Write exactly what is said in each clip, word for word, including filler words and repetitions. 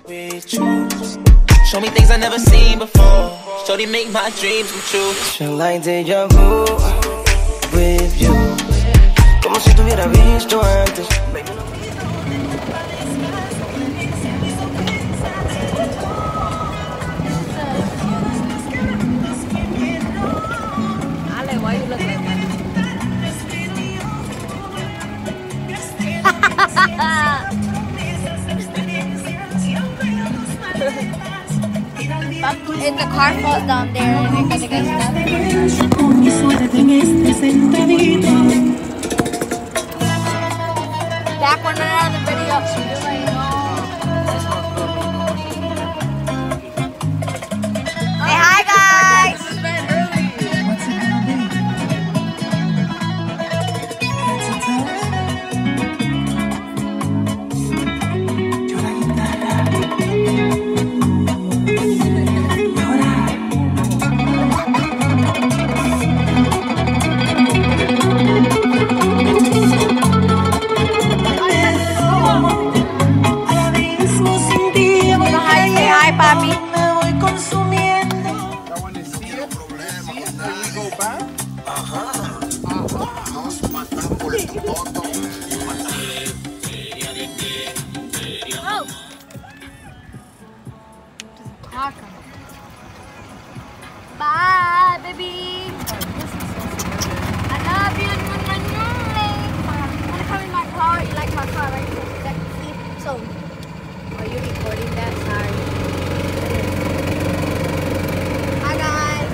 with you. Show me things I never seen before. Shorty make my dreams come true. Feel like deja vu with you. Como si te hubiera visto antes. Ale, why you look like that? If the car falls down there and you're gonna get stuck. Back when we're on the video, you're like, no. Say hi, guys! Bye, baby. I love you. You wanna come in my car? You like my car, right? So, are you recording that? Sorry. Hi, guys.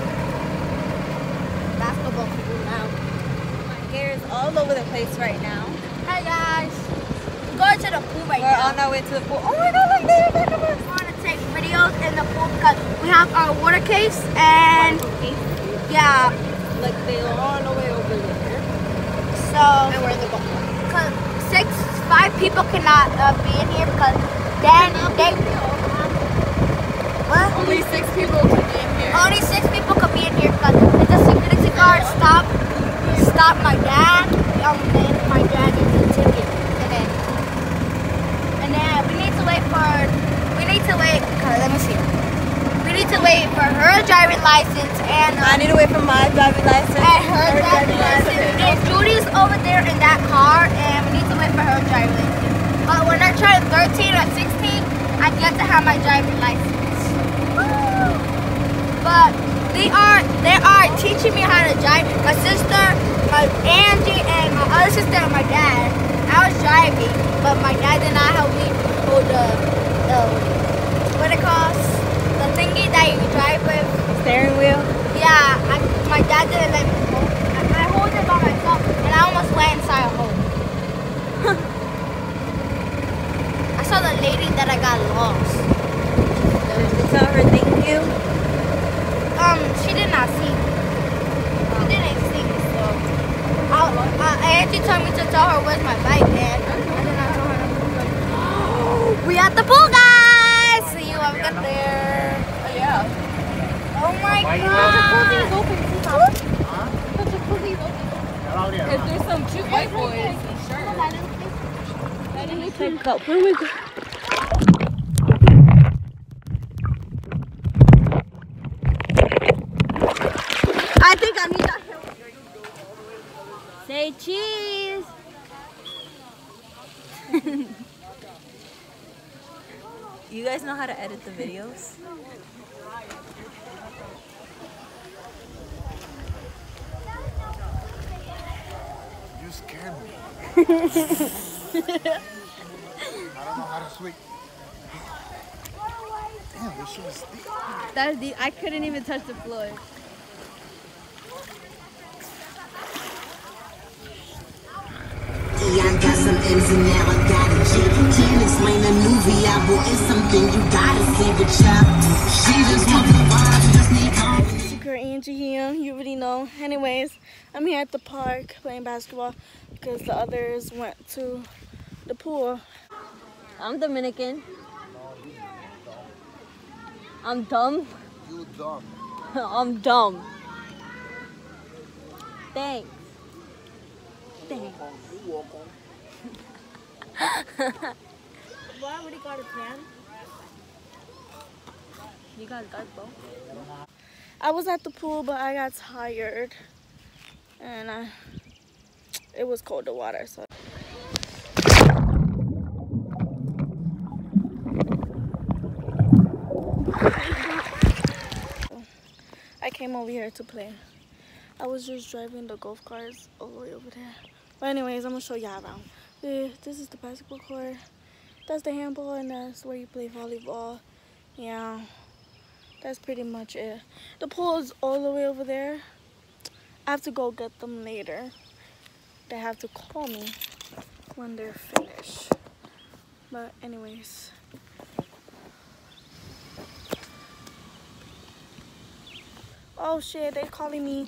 Basketball people now. My hair is all over the place right now. Hi, guys. We're going to the pool right We're now. on our way to the pool. Oh my god, look there, look at us. We want to take videos in the pool because we have our water case and yeah, Like they are all the way over there. so And we're in the ball. cause six, five people cannot uh, be in here because then they. What? Only six people can be in here. Only six people could be in here because the security guard stopped, stopped my dad. Um, then my dad gets a ticket, and then, and then we need to wait for, we need to wait. Uh, let me see. We need to wait for her driving license and. Um, I need to wait for my driving license. and her driving license. And Judy's over there in that car, and we need to wait for her driving license. But when I turn thirteen or sixteen, I get to have my driving license. Woo! But they are they are teaching me how to drive. My sister, my Angie, and my other sister and my dad. I was driving, but my dad did not help me hold the the what it calls the thingy that you drive with. Steering wheel. Yeah, I, my dad didn't let me hold. I, I hold it by myself, and I almost went inside a hole. I saw the lady that I got lost. Did you tell her thank you? Um, she did not see me. She didn't see me, so. I, uh, Angie told me to tell her where's my bike, and I did not tell her. We at the pool, guys! See you when we get there. Oh yeah. Oh my Why you god! Jacuzzi is open. The jacuzzi is open. If there's some cute white boys, sure. Pick up. Where we go? I think I need that. Say cheese. You guys know how to edit the videos? You scared me. I don't know how to swim. Damn, this shit is deep. That's the. I couldn't even touch the floor. I got some M's and now I got a G. Can't explain a movie I bought. It's something you gotta see with child. She just wants to vibe, just need confidence. Secret Angie here, you already know. Anyways, I'm here at the park playing basketball because the others went to the pool. I'm Dominican. I'm dumb. You dumb. I'm dumb. Thanks. Thanks. Well, I already got a plan. You guys got both? I was at the pool, but I got tired. And I, it was cold the water, so. I came over here to play. I was just driving the golf carts all the way over there. But anyways, I'm gonna show y'all around. This is the basketball court. That's the handball, and that's where you play volleyball. Yeah, that's pretty much it. The pool is all the way over there. I have to go get them later. They have to call me when they're finished. But anyways. Oh shit, they're calling me.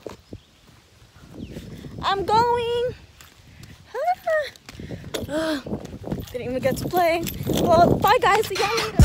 I'm going. Didn't even get to play. Well, bye guys, see y'all later.